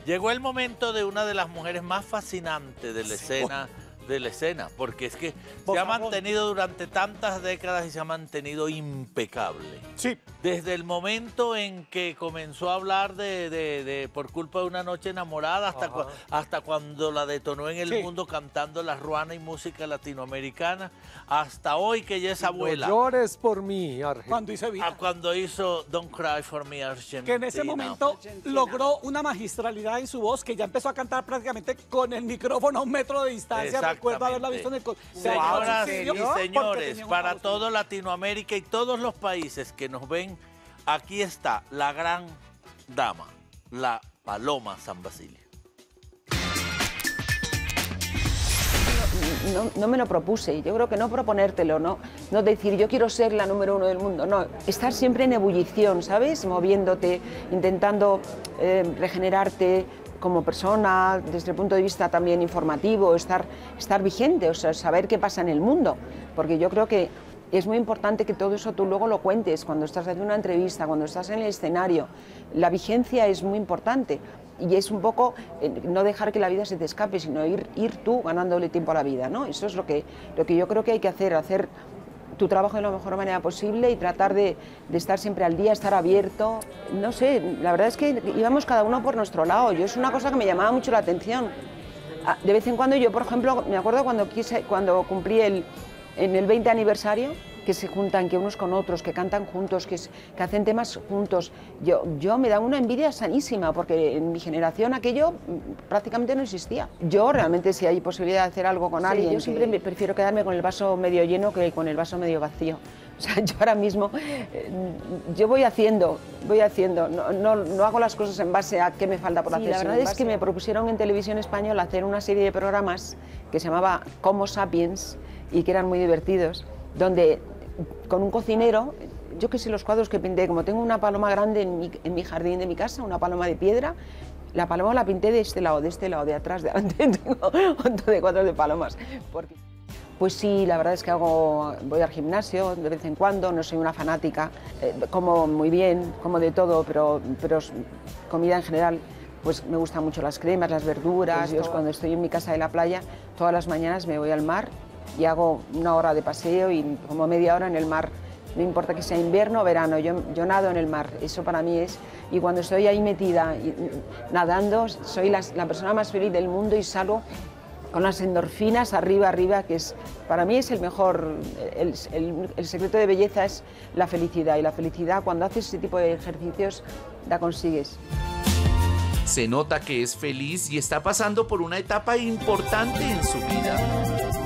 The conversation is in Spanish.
Llegó el momento de una de las mujeres más fascinantes de la escena, porque es que se ha mantenido durante tantas décadas y se ha mantenido impecable. Sí. Desde el momento en que comenzó a hablar de Por culpa de una noche enamorada, hasta cuando la detonó en el mundo cantando la ruana y música latinoamericana, hasta hoy que ella es abuela. No llores por mí, Argentina. Cuando hizo Don't Cry for Me, Argentina. Que en ese momento logró una magistralidad en su voz, que ya empezó a cantar prácticamente con el micrófono a 1 metro de distancia. Recuerdo haberla visto en el... Señoras y señores, para todo Latinoamérica y todos los países que nos ven, aquí está la gran dama, la Paloma San Basilio. No me lo propuse, yo creo que no proponértelo, no decir yo quiero ser la número 1 del mundo, no, estar siempre en ebullición, ¿sabes? Moviéndote, intentando regenerarte como persona, desde el punto de vista también informativo, estar vigente, o sea, saber qué pasa en el mundo, porque yo creo que es muy importante que todo eso tú luego lo cuentes cuando estás haciendo una entrevista, cuando estás en el escenario. La vigencia es muy importante y es un poco no dejar que la vida se te escape, sino ir tú ganándole tiempo a la vida, ¿no? Eso es lo que yo creo que hay que hacer tu trabajo de la mejor manera posible y tratar de estar siempre al día, estar abierto. No sé, la verdad es que íbamos cada uno por nuestro lado. Yo es una cosa que me llamaba mucho la atención. De vez en cuando yo, por ejemplo, me acuerdo cuando cumplí en el 20 aniversario, que se juntan, que unos con otros, que cantan juntos, que hacen temas juntos. Yo me da una envidia sanísima, porque en mi generación aquello prácticamente no existía. Yo realmente, si hay posibilidad de hacer algo con alguien, yo siempre prefiero quedarme con el vaso medio lleno que con el vaso medio vacío. O sea, yo ahora mismo, yo voy haciendo, no hago las cosas en base a qué me falta por hacer. La verdad es que me propusieron en Televisión Española hacer una serie de programas que se llamaba Como Sapiens y que eran muy divertidos, donde con un cocinero, yo que sé, los cuadros que pinté, como tengo una paloma grande en mi jardín de mi casa, una paloma de piedra, la paloma la pinté de este lado, de atrás, de adelante, tengo un montón de cuadros de palomas. Pues sí, la verdad es que voy al gimnasio de vez en cuando, no soy una fanática, como muy bien, como de todo, pero comida en general, pues me gustan mucho las cremas, las verduras. Yo cuando estoy en mi casa de la playa, todas las mañanas me voy al mar y hago 1 hora de paseo y como media hora en el mar. No importa que sea invierno o verano, yo nado en el mar, eso para mí es... Y cuando estoy ahí metida nadando, soy la persona más feliz del mundo y salgo con las endorfinas arriba, que para mí es el mejor... El secreto de belleza es la felicidad, y la felicidad cuando haces ese tipo de ejercicios la consigues. Se nota que es feliz y está pasando por una etapa importante en su vida.